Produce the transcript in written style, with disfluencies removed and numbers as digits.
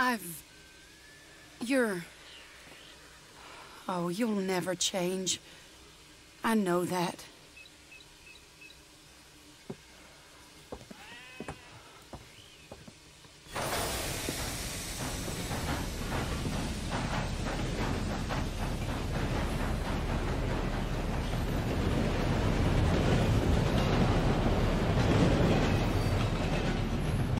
You're... Oh, you'll never change. I know that.